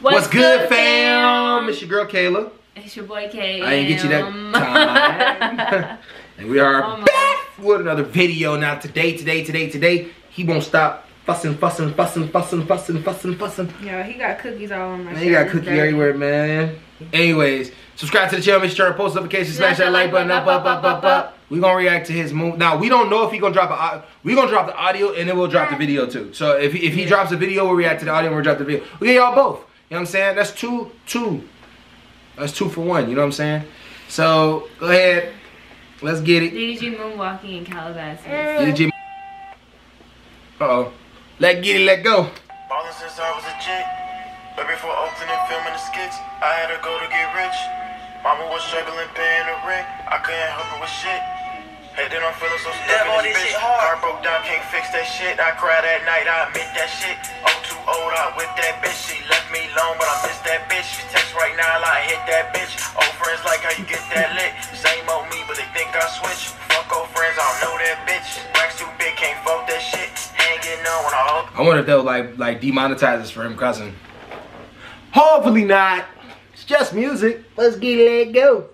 What's good, fam? It's your girl Kayla. It's your boy Kay. I didn't get you that time. And we are back with another video. Now today, he won't stop fussing. Yeah, he got cookies all on my shirt. He got cookie everywhere, man. Anyways, subscribe to the channel, make sure to post notifications, smash that like button up. We gonna react to his move. Now we don't know if he gonna drop we gonna drop the audio and then we'll drop the video too. So if he drops a video, we'll react to the audio and we'll drop the video. We get y'all both. You know what I'm saying? That's two. That's 2 for 1. You know what I'm saying? So go ahead, let's get it. DDG Moonwalking in Calabasas. DDG. Let get it, let go. Ballin' since I was a chick, but before opening filming the skits, I had to go to get rich. Mama was struggling paying the rent, I couldn't help her with shit. Hey, then I'm feeling so stuck in this bitch. Car broke down, can't fix that shit. I cried at night, I admit that shit. Oh, too old, I with that bitch. She left me alone, but I miss that bitch. She text right now, I hit that bitch. Old friends like how you get that lit. Same old me, but they think I switch. Fuck old friends, I don't know that bitch. Racks too big, can't fuck that shit. Ain't getting on when I hope. I wonder if they'll like demonetize us for him cussing. Hopefully not. It's just music. Let's get it, let go.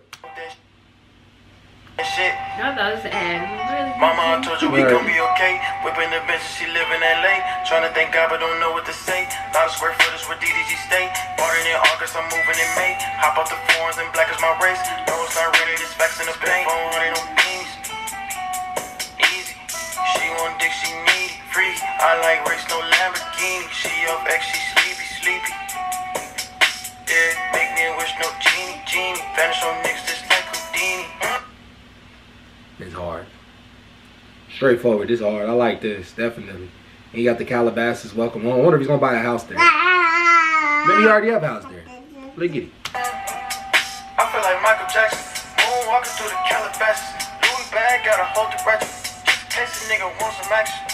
Shit. I thought it was ad. Really Mama, I told you we gon' be okay. Whipping the bitch, she live in LA. Trying to thank God, but don't know what to say. Not a square footage where DDG stay. Barring in August, I'm moving in May. Hop out the foreigns and black is my race. No, it's not ready, this facts in the paint. Phone running on beans. Easy. She want dick, she need free. I like race, no Lamborghini. She up X, she sleepy. Yeah, make me a wish, no genie. Vanish on niggas just like Houdini. It's hard. Straightforward. This hard. I like this. Definitely. And you got the Calabasas welcome home. I wonder if he's going to buy a house there. Maybe he already have a house there. Look at it. I feel like Michael Jackson. Moonwalking through the Calabasas. Louis bag, gotta hold the ratchet. Just in case a nigga wants some action.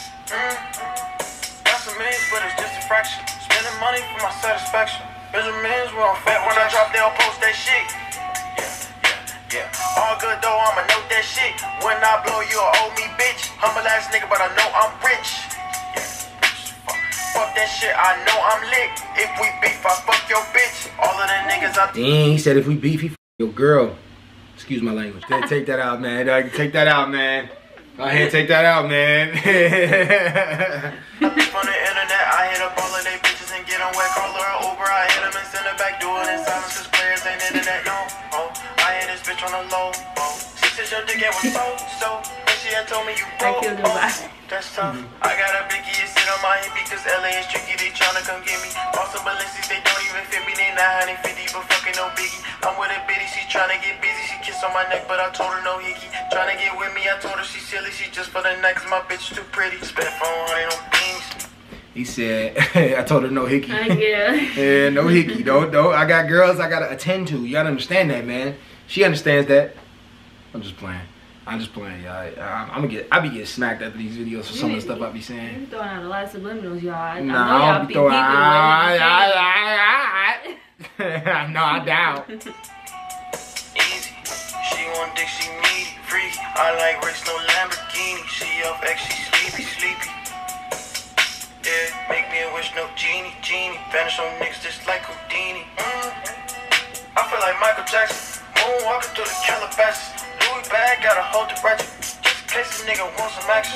Got some millions, but it's just a fraction. Spending money for my satisfaction. Benjamins, we're on fat. When I drop, they'll post that shit. Yeah, all good though, I'ma know that shit. When I blow, you'll owe me, bitch. Humble ass nigga, but I know I'm rich. Yeah. Fuck that shit, I know I'm lit. If we beef, I fuck your bitch. All of the niggas I... Dang, he said if we beef, he fuck your girl. Excuse my language. Take that out, man. Take that out, man. Go ahead, take that out, man. From the internet, I hit up all of they bitches and get on wet. Call her an Uber, I hit them and send her back. Do it in silence, cause players ain't internet, no. I hit this bitch on the low. She said your dick was so. And she had told me you broke. That's tough. I got a biggie, it sit on my hippie, cause LA is tricky, they tryna come get me. Boston Balenciagas, they don't even fit me, they 950, but fucking no biggie. I'm with a bitty, she tryna get busy, she kiss on my neck, but I told her no hickey. Tryna get with me, I told her she silly, she just for the night, cause my bitch too pretty. Spent 400 on beans. He said, I told her no hickey. Yeah. Yeah, no hickey. Don't. I got girls I gotta attend to. You gotta understand that, man. She understands that. I'm just playing. I be getting smacked after these videos for some of the stuff I be saying. You throwing out a lot of subliminals, y'all. No, I be throwing. No, I doubt. Easy. She want dick, she need free. I like race, no Lamborghini. She up X, she sleepy. Yeah, make me a wish, no genie. Vanish on niggas just like Houdini. I feel like Michael Jackson. Moonwalking through the Calabasas. Louis bag, gotta hold the ratchet. Just in case a nigga wants some action.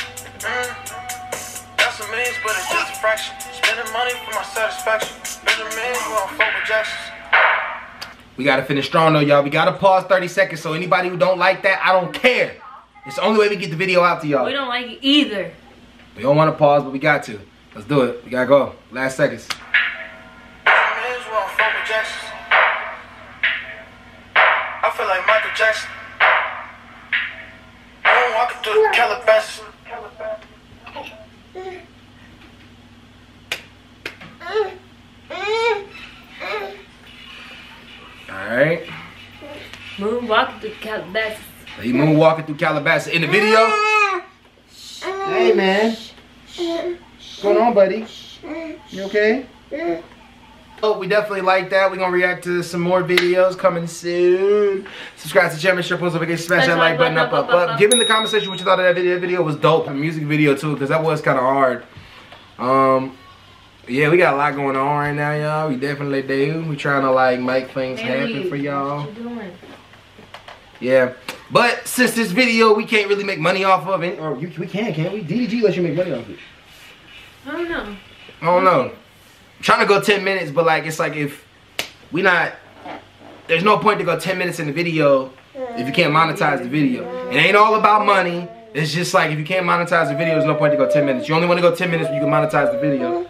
Got some millions, but it's just a fraction. Spending money for my satisfaction. Benjamins, we're on fuck with Jacksons. We gotta finish strong though, y'all. We gotta pause 30 seconds, so anybody who don't like that, I don't care. It's the only way we get the video out to y'all. We don't like it either. We don't want to pause, but we got to. Let's do it. We gotta go. Last seconds. Benjamins, we're on fuck with Jacksons. I feel like Michael Jackson. Moonwalking through the Calabasas. Alright. Moonwalking through Calabasas. He moonwalking through Calabasas. In the video. Hey, man. What's going on, buddy? You okay? Oh, we definitely like that. We're gonna react to some more videos coming soon. Subscribe to the channel, make sure to post notifications, smash that like button up. Give in the comment section what you thought of that video. That video was dope. The music video too, because that was kind of hard. Yeah, we got a lot going on right now, y'all. We definitely do. We trying to like make things happen for y'all. What you doing? Yeah. But since this video we can't really make money off of it, or we can, can't we? DDG lets you make money off of it. I don't know. I don't know. I'm trying to go 10 minutes, but like it's like if we not, there's no point to go 10 minutes in the video if you can't monetize the video. It ain't all about money. It's just like if you can't monetize the video, there's no point to go 10 minutes. You only want to go 10 minutes when you can monetize the video.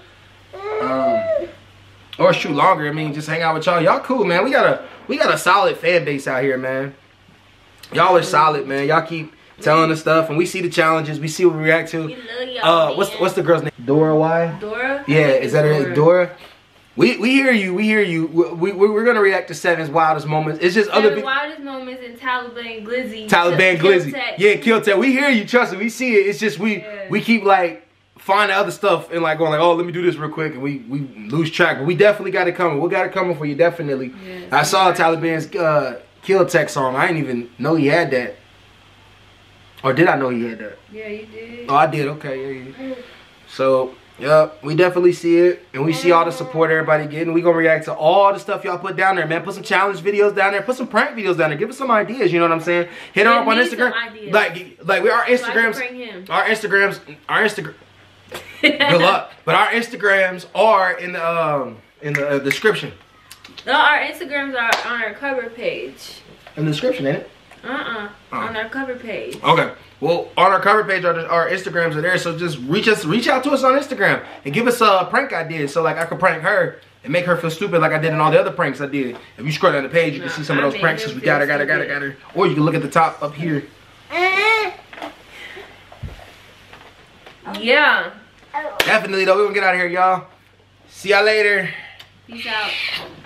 Or shoot longer. I mean, just hang out with y'all. Y'all cool, man. We got a solid fan base out here, man. Y'all are solid, man. Y'all keep telling us stuff, and we see the challenges. We see what we react to. We love y'all, what's the girl's name? Dora Y? Dora? Yeah, is that her? Dora? We hear you. We hear you. We're gonna react to Seven's wildest moments. It's just other wildest moments in Taliban Glizzy. Taliban Glizzy. Yeah, Kill Tech. We hear you. Trust me. We see it. It's just we keep like finding other stuff and like going like, oh, let me do this real quick, and we lose track. But we definitely got it coming. We got it coming for you, definitely. Yes, I saw Taliban's Kill Tech song. I didn't even know he had that. Or did I know he had that? Yeah, you did. Oh, I did. Okay, yeah. So, yeah, we definitely see it. And we see all the support everybody getting. We gonna react to all the stuff y'all put down there, man. Put some challenge videos down there. Put some prank videos down there. Give us some ideas, you know what I'm saying? Hit her up on Instagram. Like we our Instagrams. Our Instagram. Good luck. But our Instagrams are in the description. No, our Instagrams are on our cover page. In the description, ain't it? On our cover page. Okay. Well, on our cover page, our Instagrams are there. So just reach out to us on Instagram and give us a prank idea. So like I could prank her and make her feel stupid like I did in all the other pranks I did. If you scroll down the page, you can see some of those pranks. We got her. Or you can look at the top up here. Yeah. Definitely though. We're gonna get out of here, y'all. See y'all later. Peace out.